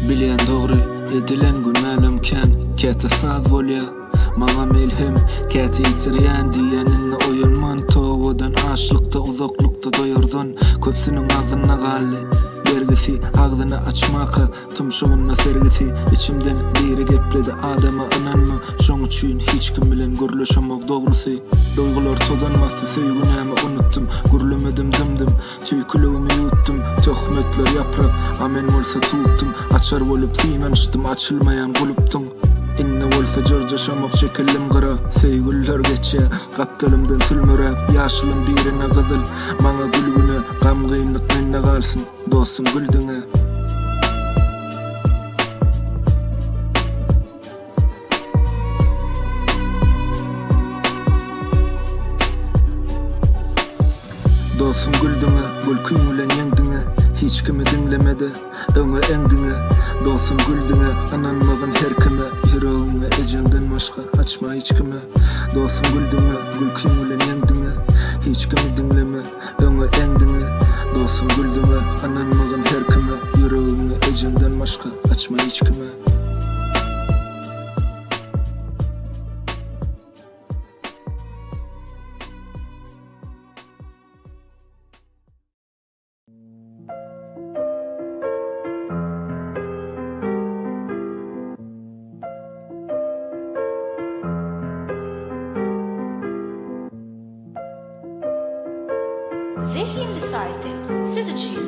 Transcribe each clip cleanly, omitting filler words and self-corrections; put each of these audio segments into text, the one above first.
Bilen doğru edilen günälemken käte saz bolýa. Maňa melhem käte ýitirýän diýeninle oýulman towadan aşlykda uzaklykda doýardan köpsiniň agzyna galy. Bergisi agzyny açmaka tumşugyna sergisi içimden biri gepledi adama inanma şoň üçin hiç kim bilen gürleşemek dogrusy. Doýgular çozanmasdy söýgünämi unutdum gürlemedim dymdym tüýkülügimi ýutdum töhmetler ýaprak amen bolsa tutdum açar bolup tiýmenişdim açylmaýan gulupdyň. Inne bolsa jörjaşamak şekelim gyra söýgüller geçe gapdalymdan sülmerä ýaşlym birine gyzyl maňa gülgüne gam gynlyk mende galsyn dostum güldüňe. Dostum güldüňe gülkün bilen ýeňdiňe hiç kimi dinlemedi öňe eňdiňe. Dostum güldüňe ananmagyn her kime ýüregiňe ejeňden başga açma hiç kime. Dostum güldüňe gülkün bilen ýeňdiňe hiç kimi dinleme öňe eňdiňe. Dostum güldüňe ananmagyn her kime ýüregiňe ejeňden başga açma hiç kime. Zehirli saydı, siz için.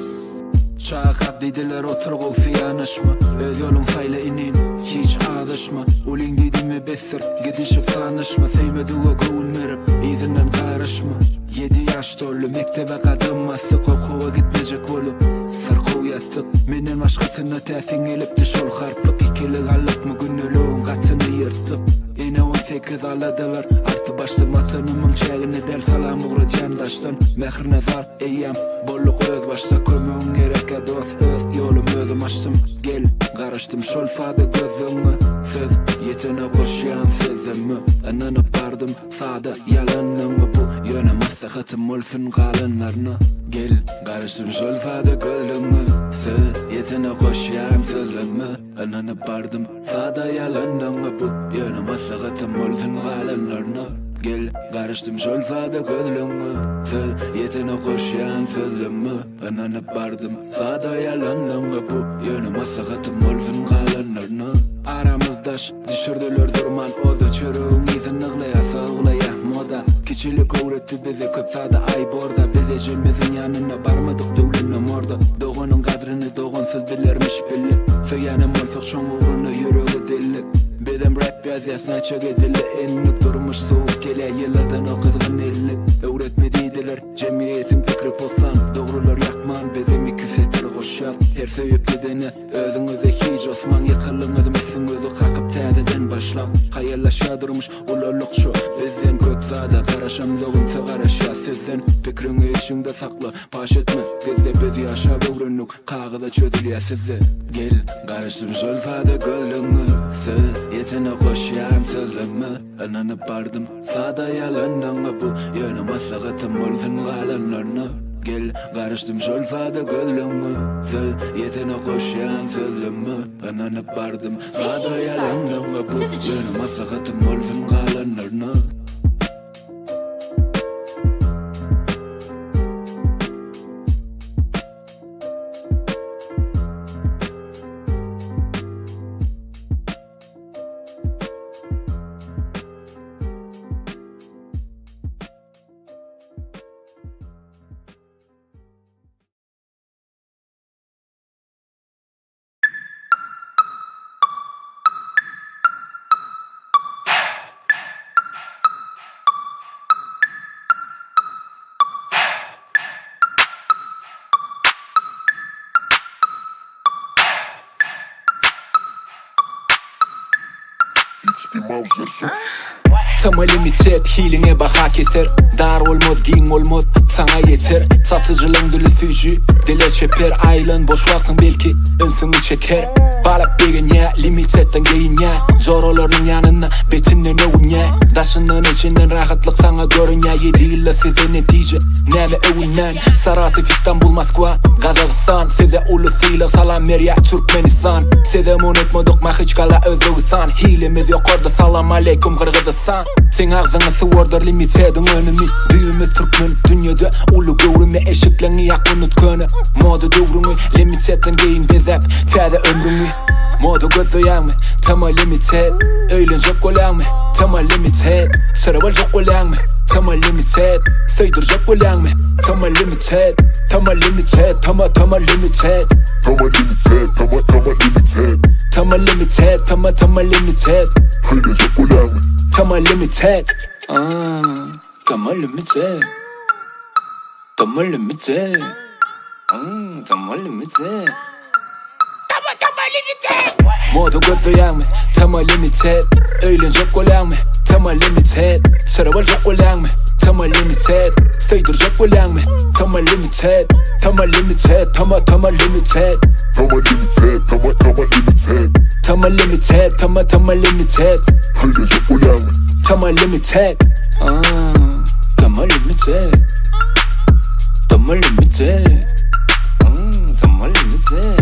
Çağat dediler oturgu fiyanışma öz yolun sayla inin hiç adaşma ulin gidimi besir gidişip tanışma seymeduğa gövün merip izinden karışma 7 yaş dolu mektebe kadınması kokuva gitmeyecek olup sarkov yattık menen başkasına täsin elipdi şol harplık ikili galıp mı günölüğün katını yırttık Yine 18 aladılar artı başta matanımın çayını del salam uğra candaştan mehir nazar eyyam bolluk öz başta kömüğün gereke dost öz yolum özüm açtım gel karıştım şol fada gözümü söz yetene koşyan sözümü ananı bardım fada yalanımı bu yöne maslahatım olsun kalanlarına gel karıştım şol fada gözümü söz yetene koşyan sözümü ananı bardım fada yalanımı bu yöne maslahatım olsun kalanlarına gel karıştım şol fada gözümü söz yetene koşyan sözümü ananı bardım fada yalanımı bu yöne maslahatım olsun kalanlarına aramızdaş düşürdüler durman o da çürüğün izin ıglaya sağlaya moda kiçilik öğretti bize köp sada ay borda bize cimizin yanına barmadık dövlenim orada doğunun kadrini doğunsuz bilirmiş billik söyyanem olsak şon uğrunu yürüğü dillik Bedem rap yazısına çok edildi enlik durmuş soğuk gele yıladan o kızgın ellik öğretmediydiler cemiyetin fikri poslan doğrular yakman bizim iki setir koşar her söyüp gideni özünüze hiç osman yıkılınız misinizi kakıp tədeden başlam hayallaşa durmuş uloluk şu bizden kötsada karaşamzağınsa karaşa sizden fikrini içinde sakla paş etme bizde biz yaşa öğrenlik kağıda çözülüyor size gel karıştım şol fada gölünü söz yetene koşyam sözümü ananı bardım fada yalanını bu yöne maslahatım olsun kalanlarına gel karıştım şol fada gölünü söz yetene koşyan sözümü ananı bardım fada yalanını bu yöne maslahatım olsun kalanlarına It's the mouse. Tama limited healing baha keter. Dar olmaz giyin olmaz sana yeter. Satıcılığın dili fücü dile çeper. Aylın boş vaktin belki önsünü çeker. Balak degen ya limitedden giyin ya. Zorolarının yanına betinden övün ya. Daşının içinden rahatlık sana görün ya. Yediyle size netice neme övünen. Saratov İstanbul Moskva Kazakistan. Size ulusuyla salam ver ya Türkmenistan. Size unutmadık Mahiçkala Özbekistan. Hilemiz yok orada salam aleyküm Kırgızistan. Sen ağzını sıvırdır limitedin önümü. Düğümüz Türkmen dünyada ulu gövrümü. Eşitlerini yak unutkönü. Moda dövrümü limitedden giyin bezep. Tede ömrümü moda gözleyen mi? Tama limited. Eğlenecek olan mı? Tama limited. Sıravalacak olan mı? Tama limited. Söydürecek olan mı? Tama limited. Tama limited. Tama limited. Tama limited. Tama limited. Tama limited. Tama limited. Eğlenecek olan mı? Tama limited. Tama limited. Tama limited. Tama limited. Moda gözleyen mi? Tama limited. Eğlenecek olan mı? Tama limited. Sıravalacak olan mı? Tama limited. Söydürecek olan mı? Tama limited. Tama limited. Tama limited. Tama limited. Tama limited. Tama limited. Tama limited. Eğlenecek olan mı? Tama limited. Tama limited. Tama limited. Tama limited.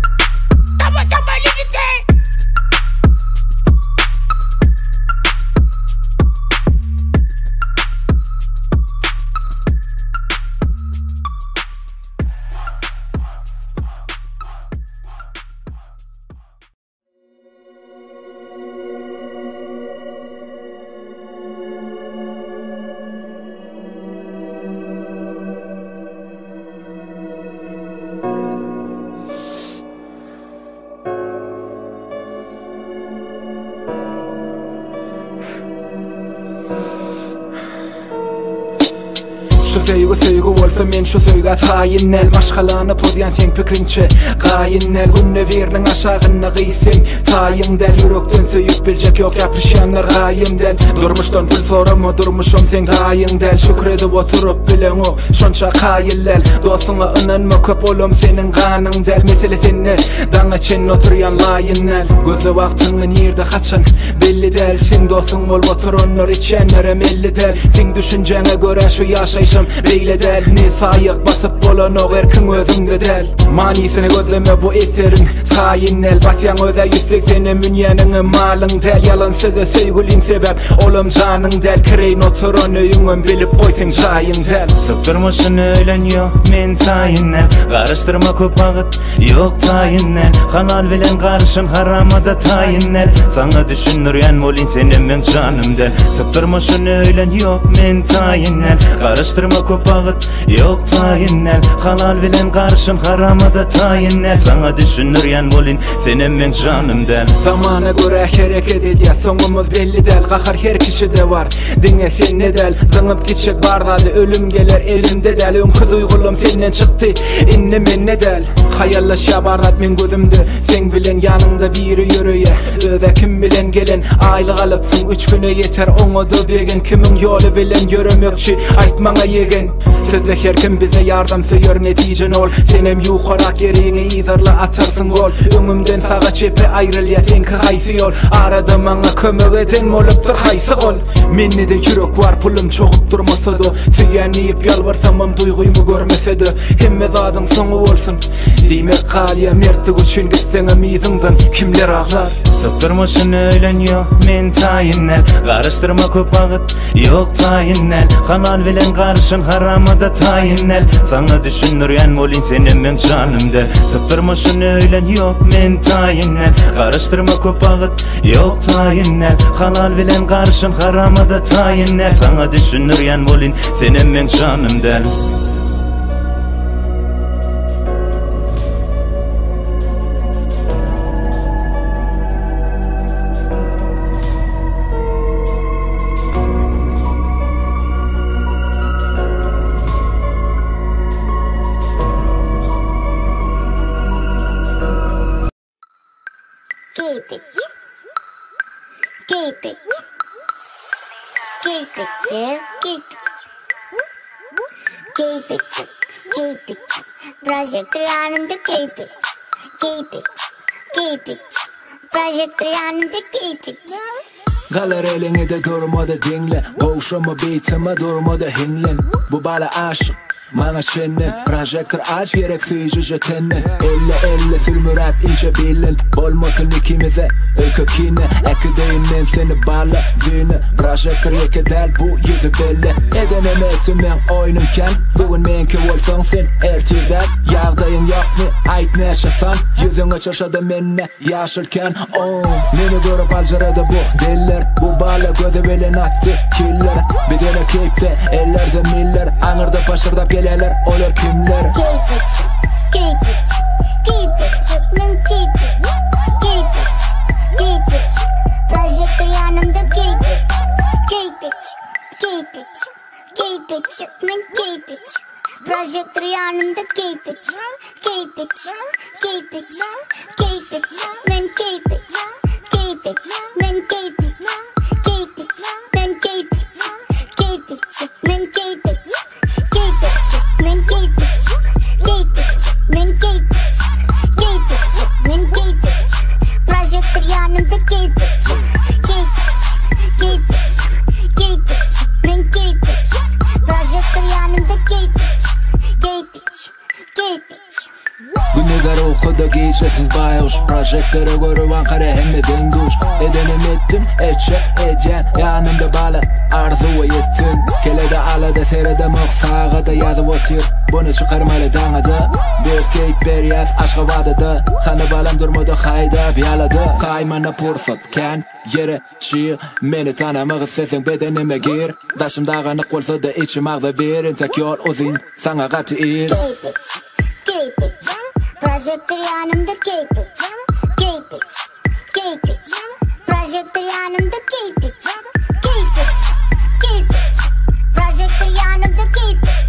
Şu söygü olsa men şu söйgä taýynnel. Maşgalany pozýan sen pikrinçe gaýynnel. Günne berniň aşagyna gyýsyn taýyňdel. Yürekden söýüp biljek ýok ýapyşýanlar gaýymdel. Durmuşdan pul sorama durmuşum sen taýyňdel. Şükredip oturup bilen o şonça gaýyllel. Dostuňa ynanma köp bolum senin ganyňdel. Mesele senne daňa çen oturýan laýynnel. Gözle wagtyňy nirde haçan belli del. Sen dostuň bolup oturanlar içenlere melli del. Sen düşünjäňe göre şu ýaşaýşym beyle del. Ne saýyk basyp bolan o erkin özüňde del. Manisini gözleme bu eserin taýynnel. Basýan öze 180 münýeniň malyň del. Yalan söze söýgüliň sebäp olum janyň del. Kireýin oturan öýüňem bilip goýsyň çaýyň del. Tıktırmışsın öýlen ýok men taýynnel. Garıştırma köp wagt ýok taýynnel. Halal bilen garşyn haramada taýynnel. Saňa düşünürýän bolin senem men janymdel. Tıktırmışsın öýlen ýok men taýynnel. Garıştırma köp wagt ýok taýynnel. Halal bilen garşyn haramada taýynnel. Saňa düşünürýän bolin senem men janymdel. Zamana göre hereket edýär, soňumuz belli del. Gahar her kişide var, diňe sen ne del. Zyňyp gitjek bardady ölüm geler elimde del. Öňkü duýgulum senden çykdy, inne men ne del. Haýallaşýa bardat men gözümde, sen bilen ýanymda biri ýöreýär. Öze kim bilen gelen aýlyk alypsyň 3 güne ýeter. Oňa begen kimiň ýoly bilen ýöremekçi aýtmaňa ýegen. Sözde her kim bize ýardam söýür netijen ol. Senem ýukarak ýeriňi ýyzarla atarsyň gol. Öňümden sağa çepe aýrylýar senki haýsy ýol. Arada maňa kömek eden bolupdyr haýsy gol. Mende ýürek var pulum çogup durmasa da. Süýänleyip ýalbarsamam duýgumy görmese de. Hemme zadyň soňy bolsun diýmek galýa mertlik üçin gitseňe miziňden kimler aglar. Tıktırmışsın öýlen ýok men taýynnel. Garıştırma köp wagt ýok taýynnel. Halal bilen garşyn haramada taýynnel. Saňa düşünürýän bolin senem men janymdel. Tıktırmışsın öýlen ýok men taýynnel. Garıştırma köp wagt ýok taýynnel. Halal bilen garşyn haramada taýynnel. Saňa düşünürýän bolin senem men janymdel. Keep it. keep it chill, keep it, Project yanımda keep it, Project yanımda keep it. Galar elini de durmadı dinle, boğuşama bitime durmadı hinlen. Bu bala aşık Mana şennen, projektör aç gereksiz tenne. Elle filmi rap ince bilin. Olmasın ikimize, öykükine. Ekideyim men seni bağla düğüne. Projektör yekedel bu yüzü belli. Edenemetim men oynunken. Bugün menki olsan sen ertirden. Yağdayın yok mu? Ait ne yaşasan. Yüzün açışadı menne yaşırken. Meni görüp alcaradı bu diller. Bu bağla göze belen attı killer. Bir dene keyifte ellerde miller. Anırda paşırda geleler olur kimler. Keep it, Projektör yanımda keep it, Projektör yanımda keep it, Günügar okuda geçesiz bayuş. Projektöre görüp Ankara hemme denguş. Edenim ettim, etçek edyen. Yanımda bala arzuva yettin. Kelede alada serede mıqsağa da yazıp otur. Bunu çıkarmalı dağıda. Bir keyip ber yaz aşkı vadıda. Kanı balam durmadı hayda biyaladı. Kaymana pursatken yere çiğ. Meni tanımağı sesin bedenime gir. Daşım dağınık olsa da içim ağda verin. Tek yol uzun sana katı ir. Keep it, Projektör yanımda keep it, Projektör yanımda keep it, Projektör yanımda keep it,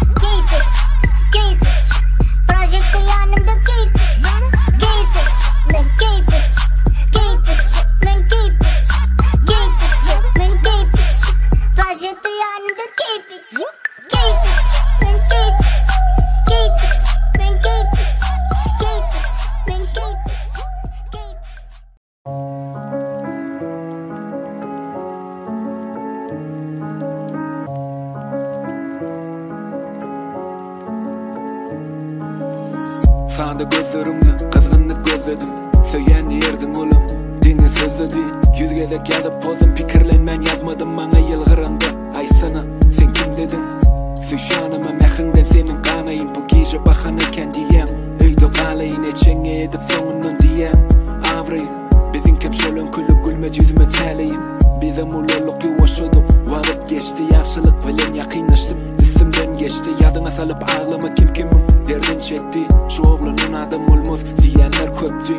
Projektör yanımda keep it, men keep it, Projektör yanımda keep it, men keep it. Sağda gözlerimde kızgınlık gözledim. Söyleyen yerdin oğlum dini sözledi. Yüzgedek yazıp pozum pikirlenmen yazmadım bana yılgırında. Ay sana sen kim dedin? Süşanıma mehrinden senin kanayın. Bu gece bakanırken diyem. Öyde kalayın eçenge edip sonundan diyem. Avri bizim kemşolun külüp gülmet yüzüme təleyim. Bizim uloluk yuvaşıdım. Varıp geçti yaşlılık bilen yakınlaştım. Üstümden geçti yadına salıp ağlama kim kimim derdin çekti. Şu oğlunun adım olmaz diyenler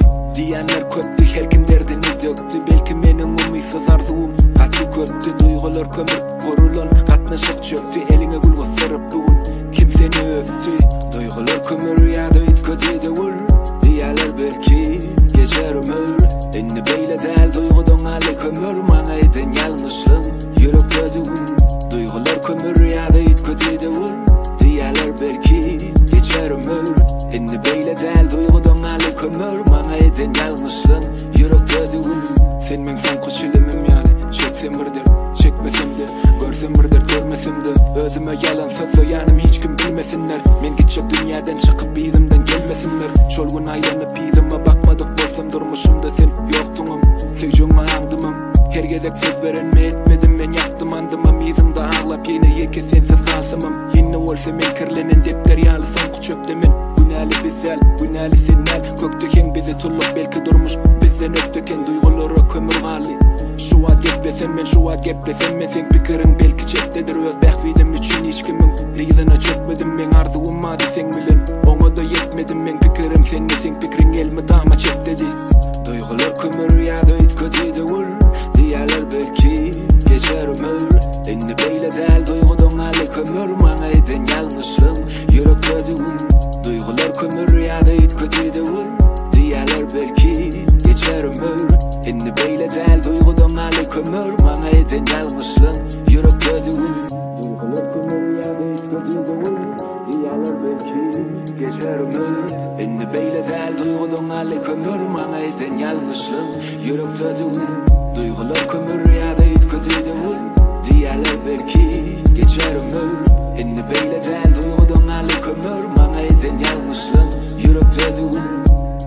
köptü. Her kim derdini döktü. Belki menin umuysuz arzuum katı köptü. Duygular kömür korulan katnaşık çöktü. Eline gül gösterip bugün kim seni öptü. Duygular kömür ya da it kötü de vur. Diyeler belki geçer ömür. Enni beyle del duygudan hali kömür. Bana eden yanlışın yürek gözüm. Duygular kömür ya da it kötü de vur. Diyeler belki geçer ömür. Enni beyle del duygudan hali kömür. Bana eden yanlışın yürek gözüm. Sen men son kuşilimim yani. Çeksem birdir, çekmesem de. Görsem birdir, görmesem de. Özüme yalan söz soyanım hiç kim bilmesinler. Men gidecek dünyadan çıkıp bizimden gelmesinler. Çolgun aylanıp bizime bakmadık bolsam durmuşum da sen yoktunum. Seycuma andımım. Her gezek söz verenme etmedim men yaptım andımam. Yüzümde ağlap yine yeke sensiz kalsamam. Yine olsa men kirlenen depler yalı son çöpte men. Günali bizel, günali senel. Kökteken bizi tullup belki durmuş. Bizden öptüken duyguları kömür gali. Şu ad geplesem men, sen pikirin belki çektedir. Öz bekvidim için hiç kimin lidine çökmedim men. Arzuum adı sen bilen, ona da yetmedim men. Pikirim sen pikirin elmi dama çektedi. Duygular kömür ya da it kötü de vur. Diyeler belki geçer ömür. Enni beyle del duygudan hali kömür. Bana eden yanlışın yürek gözüm. Duygular kömür ya da it kötü de vur. Diyeler belki geçer ömür. Enni beyle del duygudan hali kömür. Bana eden yanlışın dediğin duygular kömür yerde hiç dediğin diyalar belki geçer ömür Enni beyle del duygudan ali kömür Mana eden yalnızlığım yürek dediğin duygular kömür yerde hiç dediğin diyalar belki geçer ömür Enni beyle del duygudan ali kömür Mana eden yalnızlığım yürek dediğin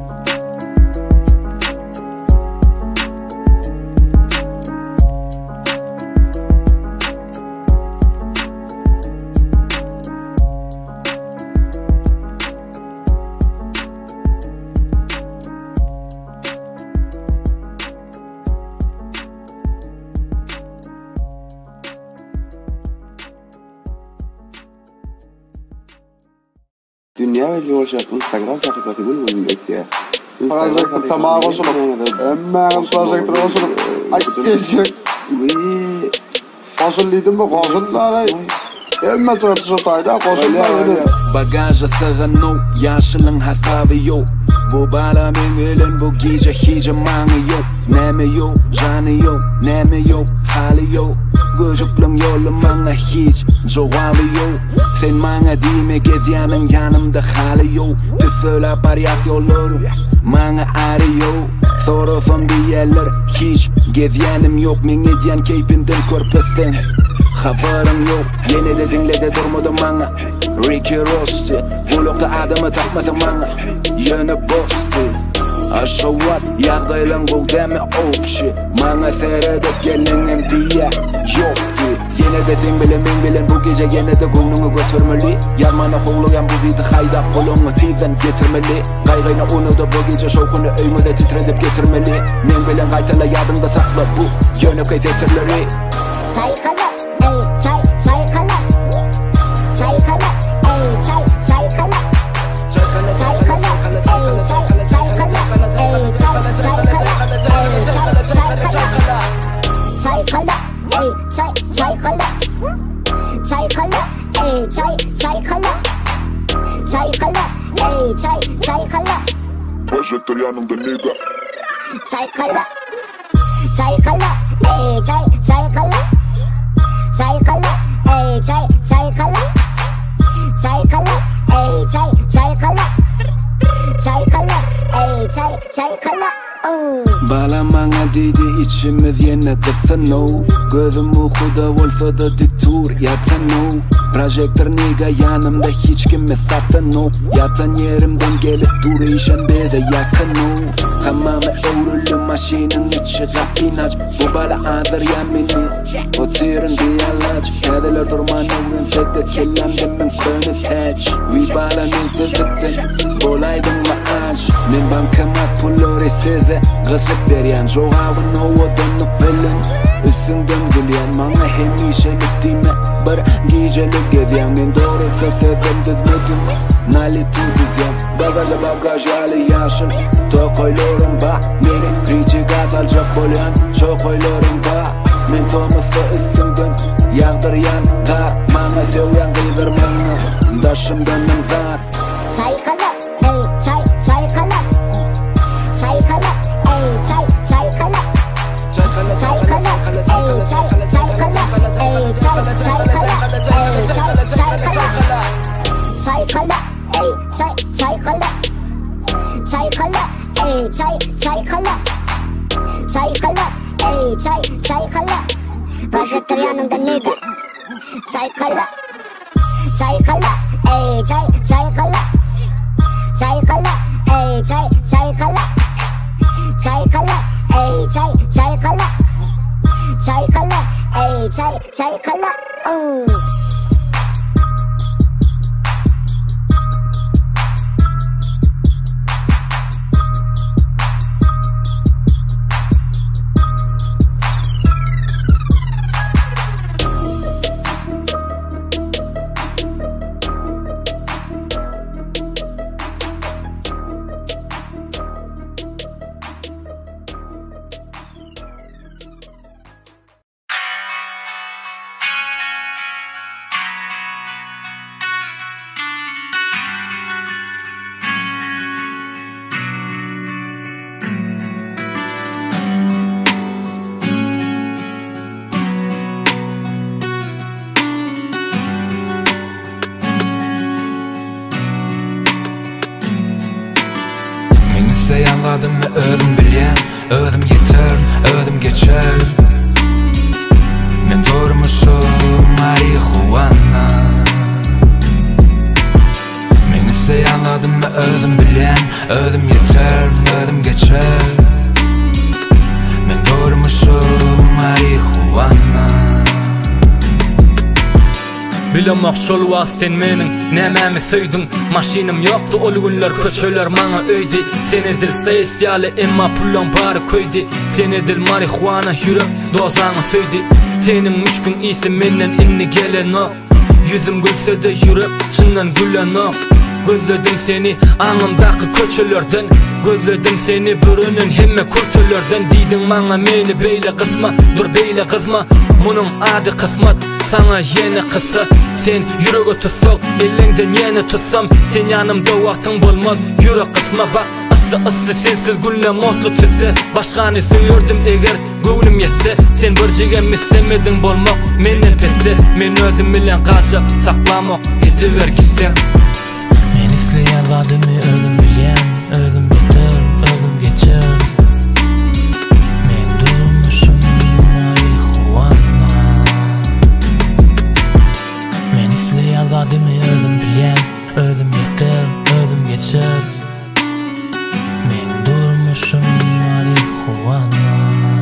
Dünya ve George Instagram takipati bulun bekliyor. Projekte tamağa koşulup, emmağın projekte koşulup, ay geçecek. Koşulluydım bu koşullara. Emme sırası sotayda koşullar. Bagaja sığınıyor, yaşılın hesabı yok. Bu bala mengelen bu gece hiç manı yok. Neme yok, canı yok, neme yok, hali yok. Gözüklüm yolum bana hiç cevabı yok. Sen bana dime gediyanın yanımda hali yok. Tüföyle pariyat yollarım bana arıyor. Sorusam diyeler hiç gediyanım yok. Men ediyan keyfinden korpetsen haberim yok. Yine de dinle de durmadım bana Ricky Rosti Bulukta adamı takmadım bana Yönü bosti Aşavat yağdaylan bul deme opşi Bana seyredip gelinin diye yoktu Yine de din bilen men bilen bu gece yine de gönlümü götürmeli Yarmana hovlayan bu vidi hayda kolunu tiden getirmeli Gaygayna onu da bu gece şokunu öymüde titredip getirmeli Men bilen gaytala yadımda sakla bu yönü kaysetirleri Çaykala, çaykala, çaykala, çaykala, Projekte yanımda nigga. Çaykala, çaykala, çaykala, çaykala, çaykala, çaykala, çaykala, çaykala. Bala bana dedi içimiz yine tıksano Gözüm uykuda olsa da diktur yatano Projektör nigga yanımda hiç kimi satano Yatan yerimden gelip duruşende de yakano Hamame öğrülü maşinin içi kapinaç Bu bala hazır yamini O tirin diyalaç Kediler durman öğren çekte kellemden ben könü teç Vi bala nefesetten Bolaydın mı aç Men bankamat pulori size Gısık deryan Joğavın ovadanı pelin Üstünden gülyan Bana hemişelik dime Bir gecelik gediyan Men doğrusu sevdim düzmedim Nali tuzuzyan Gazali bagaj yali yaşın Tokoylarım ba Menin rici gazalcak bolyan Çokoylarım ba Men tomusu üstünden Yağdıryan Gar Bana sevyan gıydırmanı Daşımdan zar Çaykala, çaykala, çaykala, çaykala, çaykala, çaykala. Projektör yanımda nigga. Çaykala, çaykala, çaykala, çaykala, çaykala, çaykala, çaykala, çaykala. ise anladım mı özüm bilyen, özüm yeter, özüm geçer. Men durmuşum marihuana. Men ise anladım mı özüm bilyen, özüm yeter, özüm geçer. Men durmuşum marihuana. Bilemek şol wagt sen menin nämämi söýdüň. Maşinam ýokdy ol günler, köçeler maňa öýdi. Seni dil seýsýaly emma pullaň bary köýdi. Seni dil marihuana ýürek dozaňy söýdi. Senin müşkün isi menden inni gelen o. Yüzüm gülse de ýürek çyndan gülen o. Gözledim seni aňymdaky köçelerden, gözledim seni bürünün hemme kurtullardan. Diýdiň maňa meni beýle kysma, dur beýle kysma. Munuň ady kysmat, sana yeni kısa. Sen yürege tutsak, elleňden yeni tutsam. Sen ýanymda wagtyň bolmaz, yürek kysma bak. Isı sensiz gülle mutlu tüse. Başkany söýürdim eger göwlüm ýetse. Sen bir jegem islemedin bolmak menden pesse. Men özüm bilen gaçyp saklamak ediber gitsen. Men isleýän wadymy özüm bilýän, özüm beter, özüm geçer. Men durmuşum marihuana. Men isleýän wadymy özüm bilýän, özüm yeter, özüm geçer. Men durmuşum marihuana.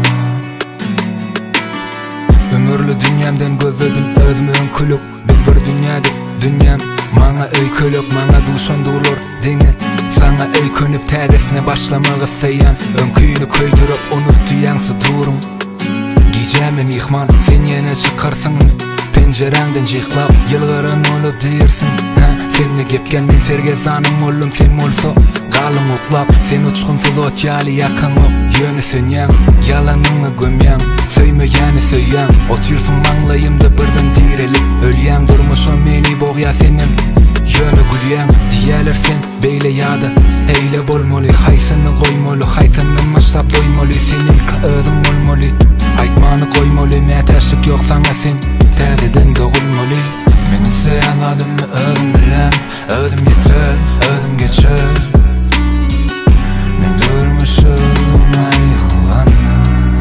Ömürlü dünyamdan gözledim özümü önkülük. Biz bir dünýäde, dünyam maňa öýkölük, maňa duşandurlar diňe. Sana öýkönüp täzesine başlamagy seýän, öňküýüni köýdürip unutdyýaňsy durum. Gijäme mihman, sen ýene çykarsyň penjerenden jyklap, ýylgyran olup diýersiň. Seni gepken men sergezanyň boldum, sen bolsa galym oklap. Sen uçkunsyz otýaly ýakyňyp ýönüsenýäň, ýalanyňy gömýäň, söýmegäni söýýäň. Otyrsyň maňlaýymda birden direlip ölýäň. Durmuşam meni bogýa senem ýöne gülýäň. Diýerler sen beýle ýa-da eýle bolmaly, haýsyny goýmaly, haýsyny maşlap doýmaly. Seninki özüň bolmaly, aýtmany goýmaly. Mätäşik ýok saňa sen täzeden dogulmaly. Men ise anladım mı özüm bilän, özüm yeter, özüm geçer. Men durmuşum marihuana.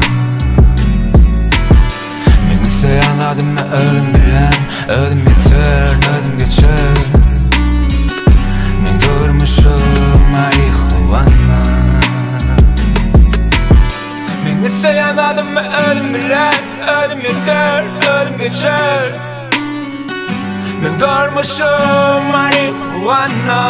Men ise anladım mı özüm bilän, özüm yeter, özüm geçer. Men durmuşum marihuana. Men ise anladım mı özüm bilän, özüm yeter, özüm geçer. Men durmuşum marihuana.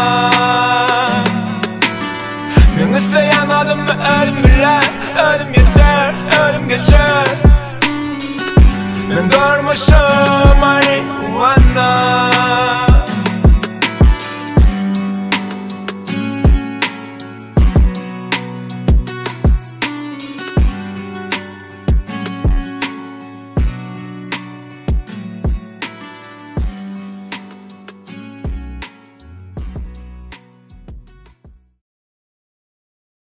Men ise anladım mı ölüm bilän, ölüm yeter, ölüm geçer. Men durmuşum marihuana.